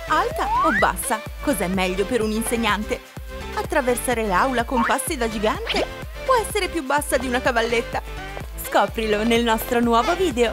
Alta o bassa? Cos'è meglio per un insegnante? Attraversare l'aula con passi da gigante o essere più bassa di una cavalletta? Scoprilo nel nostro nuovo video!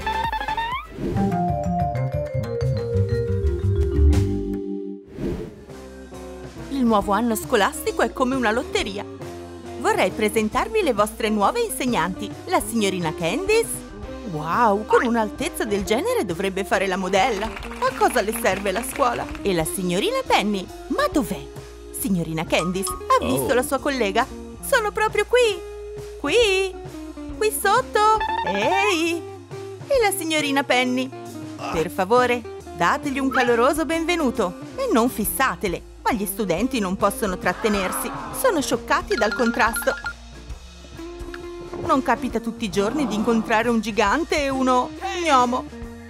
Il nuovo anno scolastico è come una lotteria. Vorrei presentarvi le vostre nuove insegnanti, la signorina Candice. Wow, con un'altezza del genere dovrebbe fare la modella. A cosa le serve la scuola? E la signorina Penny? Ma dov'è? Signorina Candice, ha visto la sua collega? Sono proprio qui! Qui! Qui sotto! Ehi! E la signorina Penny? Per favore, dategli un caloroso benvenuto e non fissatele, ma gli studenti non possono trattenersi. Sono scioccati dal contrasto. Non capita tutti i giorni di incontrare un gigante e uno gnomo.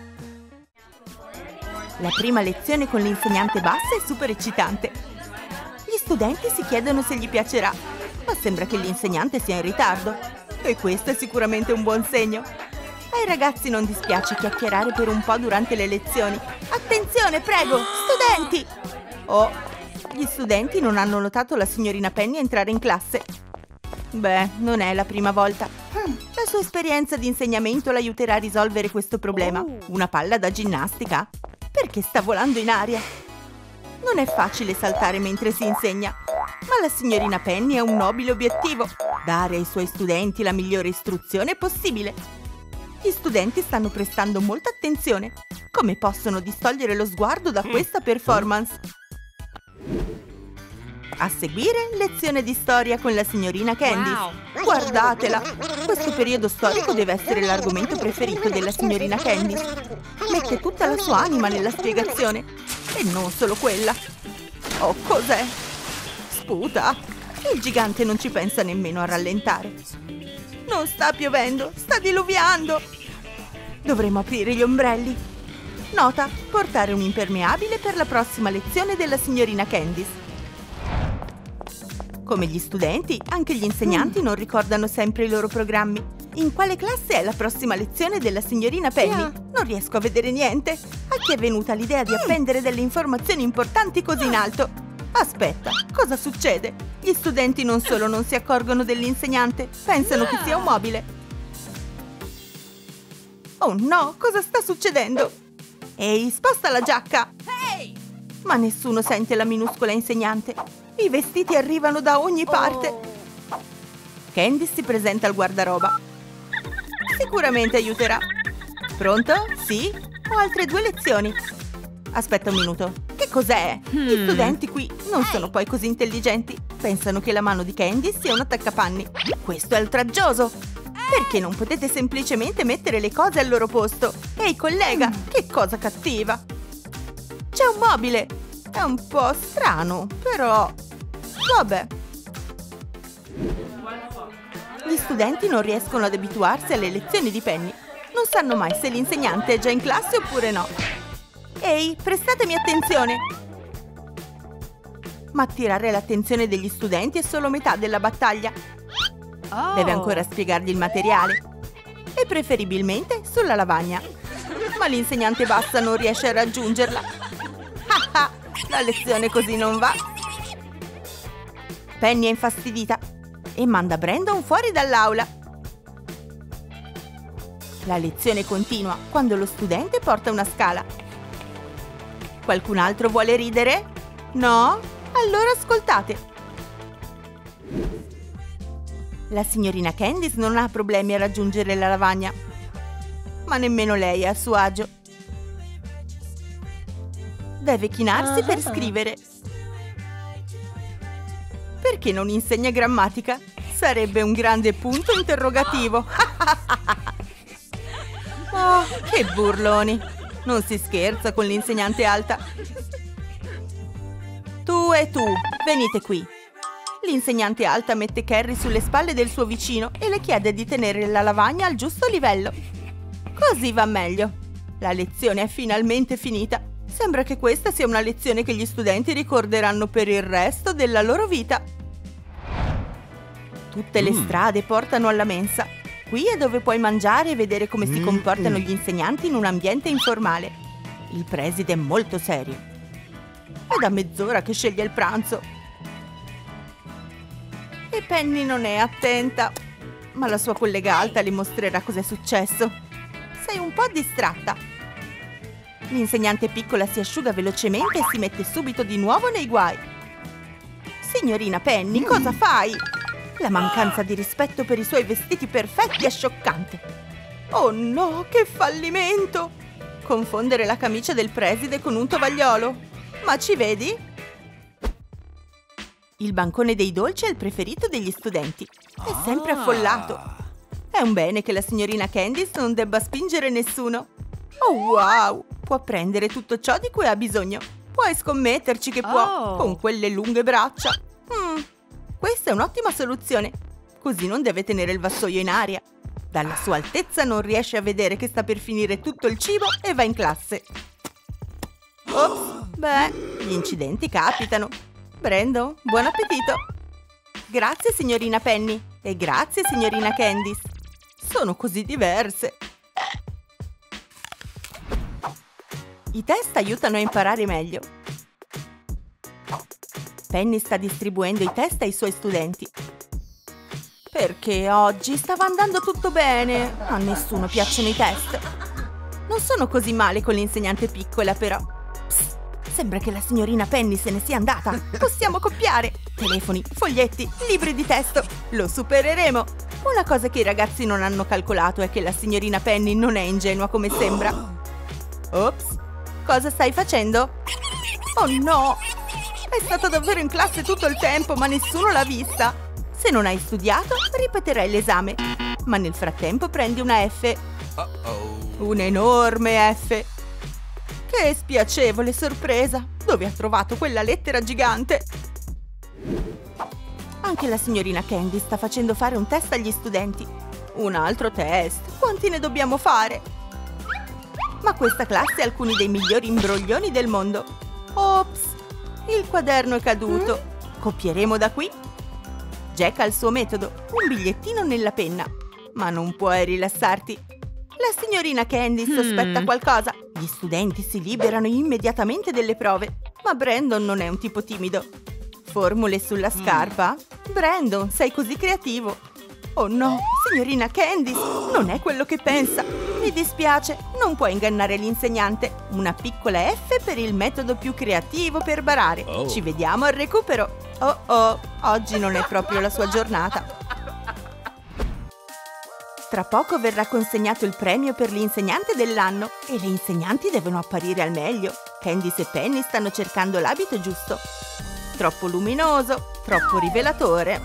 La prima lezione con l'insegnante bassa è super eccitante. Gli studenti si chiedono se gli piacerà, ma sembra che l'insegnante sia in ritardo. E questo è sicuramente un buon segno. Ai ragazzi non dispiace chiacchierare per un po' durante le lezioni. Attenzione, prego, studenti! Oh, gli studenti non hanno notato la signorina Penny entrare in classe. Beh, non è la prima volta. La sua esperienza di insegnamento l'aiuterà a risolvere questo problema. Una palla da ginnastica? Perché sta volando in aria? Non è facile saltare mentre si insegna, ma la signorina Penny ha un nobile obiettivo: dare ai suoi studenti la migliore istruzione possibile. Gli studenti stanno prestando molta attenzione. Come possono distogliere lo sguardo da questa performance? A seguire, lezione di storia con la signorina Candice. Wow. Guardatela! Questo periodo storico deve essere l'argomento preferito della signorina Candice. Mette tutta la sua anima nella spiegazione. E non solo quella. Oh, cos'è? Sputa! Il gigante non ci pensa nemmeno a rallentare. Non sta piovendo, sta diluviando! Dovremo aprire gli ombrelli. Nota: portare un impermeabile per la prossima lezione della signorina Candice. Come gli studenti, anche gli insegnanti non ricordano sempre i loro programmi. In quale classe è la prossima lezione della signorina Penny? Non riesco a vedere niente. A chi è venuta l'idea di appendere delle informazioni importanti così in alto? Aspetta, cosa succede? Gli studenti non solo non si accorgono dell'insegnante, pensano che sia un mobile. Oh no, cosa sta succedendo? Ehi, sposta la giacca! Ma nessuno sente la minuscola insegnante. I vestiti arrivano da ogni parte. Candice si presenta al guardaroba. Sicuramente aiuterà. Pronto? Sì? Ho altre 2 lezioni. Aspetta un minuto. Che cos'è? Gli studenti qui non sono poi così intelligenti. Pensano che la mano di Candice sia un attaccapanni. Questo è oltraggioso. Perché non potete semplicemente mettere le cose al loro posto? Ehi, collega, che cosa cattiva. C'è un mobile. È un po' strano, però... Vabbè. Gli studenti non riescono ad abituarsi alle lezioni di Penny. Non sanno mai se l'insegnante è già in classe oppure no. Ehi, prestatemi attenzione! Ma attirare l'attenzione degli studenti è solo metà della battaglia. Deve ancora spiegargli il materiale. E preferibilmente sulla lavagna. Ma l'insegnante bassa non riesce a raggiungerla. La lezione così non va. Penny è infastidita e manda Brandon fuori dall'aula. La lezione continua quando lo studente porta una scala. Qualcun altro vuole ridere? No? Allora ascoltate. La signorina Candice non ha problemi a raggiungere la lavagna, ma nemmeno lei è a suo agio. Deve chinarsi per scrivere. Perché non insegna grammatica? Sarebbe un grande punto interrogativo. Oh, che burloni! Non si scherza con l'insegnante alta. Tu e tu, venite qui. L'insegnante alta mette Carrie sulle spalle del suo vicino e le chiede di tenere la lavagna al giusto livello. Così va meglio. La lezione è finalmente finita. Sembra che questa sia una lezione che gli studenti ricorderanno per il resto della loro vita. Tutte le strade portano alla mensa. Qui è dove puoi mangiare e vedere come si comportano gli insegnanti in un ambiente informale. Il preside è molto serio. È da mezz'ora che sceglie il pranzo. E Penny non è attenta. Ma la sua collega alta le mostrerà cos'è successo. Sei un po' distratta. L'insegnante piccola si asciuga velocemente e si mette subito di nuovo nei guai. Signorina Penny, cosa fai? La mancanza di rispetto per i suoi vestiti perfetti è scioccante. Oh no, che fallimento! Confondere la camicia del preside con un tovagliolo. Ma ci vedi? Il bancone dei dolci è il preferito degli studenti. È sempre affollato. È un bene che la signorina Candice non debba spingere nessuno. Oh wow! Può prendere tutto ciò di cui ha bisogno. Puoi scommetterci che può, con quelle lunghe braccia. Questa è un'ottima soluzione. Così non deve tenere il vassoio in aria. Dalla sua altezza non riesce a vedere che sta per finire tutto il cibo e va in classe. Ops, beh, gli incidenti capitano. Brandon, buon appetito! Grazie, signorina Penny. E grazie, signorina Candice. Sono così diverse. I test aiutano a imparare meglio. Penny sta distribuendo i test ai suoi studenti. Perché oggi stava andando tutto bene. A nessuno piacciono i test. Non sono così male con l'insegnante piccola, però. Psst, sembra che la signorina Penny se ne sia andata. Possiamo copiare. Telefoni, foglietti, libri di testo. Lo supereremo. Una cosa che i ragazzi non hanno calcolato è che la signorina Penny non è ingenua come sembra. Ops, cosa stai facendo? Oh no! È stata davvero in classe tutto il tempo, ma nessuno l'ha vista. Se non hai studiato, ripeterai l'esame. Ma nel frattempo prendi una F. Un'enorme F. Che spiacevole sorpresa! Dove ha trovato quella lettera gigante? Anche la signorina Candy sta facendo fare un test agli studenti. Un altro test? Quanti ne dobbiamo fare? Ma questa classe ha alcuni dei migliori imbroglioni del mondo. Ops! Il quaderno è caduto. Copieremo da qui? Jack ha il suo metodo, un bigliettino nella penna. Ma non puoi rilassarti. La signorina Candy sospetta qualcosa. Gli studenti si liberano immediatamente delle prove. Ma Brandon non è un tipo timido. Formule sulla scarpa? Brandon, sei così creativo. Oh no, signorina Candice, non è quello che pensa. Mi dispiace, non puoi ingannare l'insegnante. Una piccola F per il metodo più creativo per barare. Ci vediamo al recupero. Oh, oggi non è proprio la sua giornata. Tra poco verrà consegnato il premio per l'insegnante dell'anno e le insegnanti devono apparire al meglio. Candice e Penny stanno cercando l'abito giusto. Troppo luminoso, troppo rivelatore.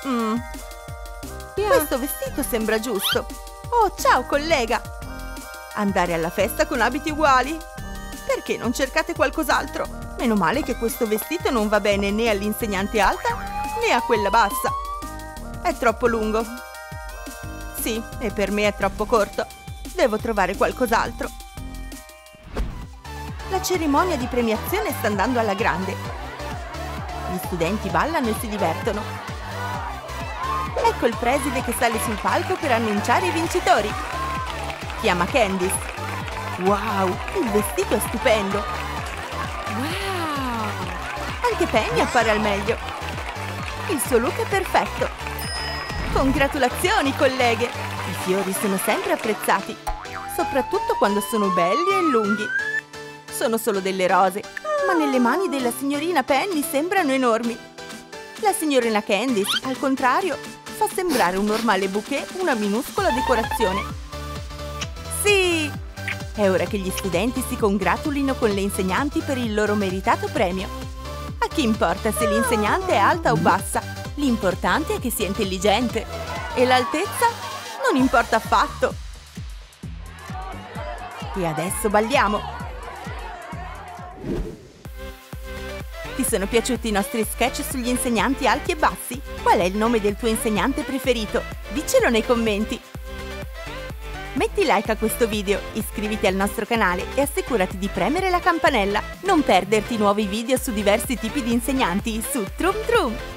Questo vestito sembra giusto. Oh, ciao collega! Andare alla festa con abiti uguali? Perché non cercate qualcos'altro? Meno male che questo vestito non va bene né all'insegnante alta né a quella bassa. È troppo lungo. Sì, e per me è troppo corto. Devo trovare qualcos'altro. La cerimonia di premiazione sta andando alla grande. Gli studenti ballano e si divertono. Ecco il preside che sale sul palco per annunciare i vincitori. Chiama Candice. Wow, il vestito è stupendo. Wow! Anche Penny appare al meglio. Il suo look è perfetto. Congratulazioni, colleghe! I fiori sono sempre apprezzati, soprattutto quando sono belli e lunghi. Sono solo delle rose, ma nelle mani della signorina Penny sembrano enormi. La signorina Candice, al contrario, fa sembrare un normale bouquet una minuscola decorazione. Sì! È ora che gli studenti si congratulino con le insegnanti per il loro meritato premio. A chi importa se l'insegnante è alta o bassa? L'importante è che sia intelligente. E l'altezza non importa affatto. E adesso balliamo! Ti sono piaciuti i nostri sketch sugli insegnanti alti e bassi? Qual è il nome del tuo insegnante preferito? Diccelo nei commenti! Metti like a questo video, iscriviti al nostro canale e assicurati di premere la campanella. Non perderti nuovi video su diversi tipi di insegnanti su Troom Troom!